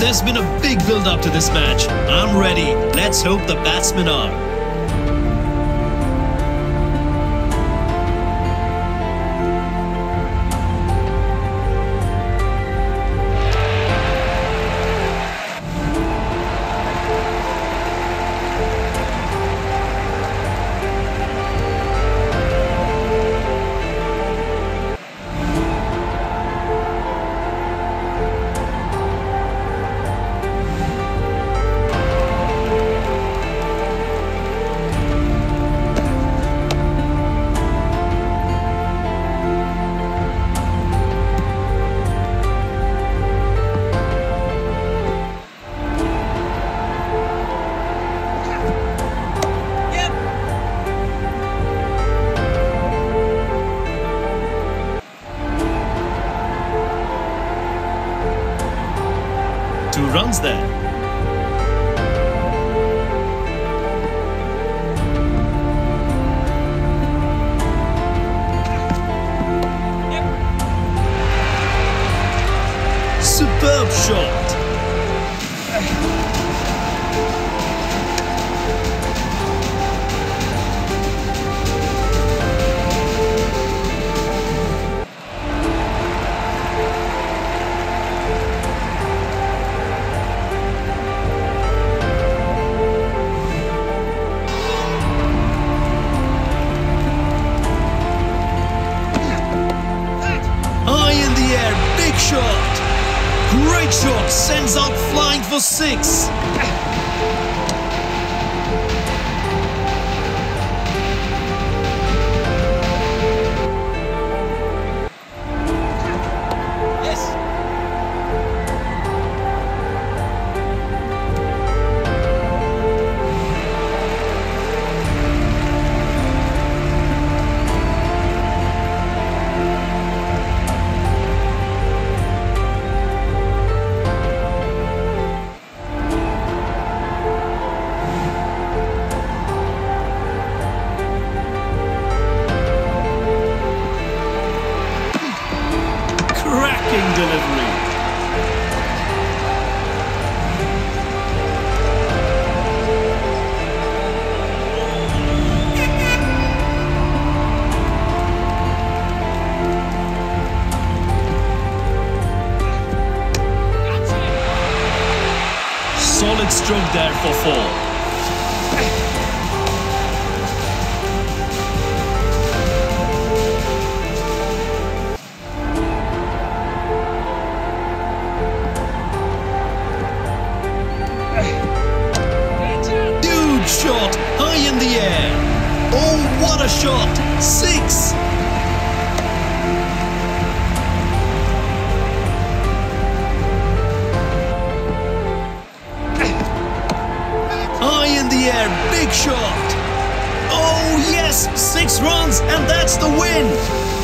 There's been a big build-up to this match. I'm ready. Let's hope the batsmen are. Two runs there. Superb shot. Big shot. Great shot. Sends out flying for 6. Delivery. Solid stroke there for 4. Shot high in the air. Oh, what a shot! 6. High in the air, big shot. Oh yes, 6 runs, and that's the win.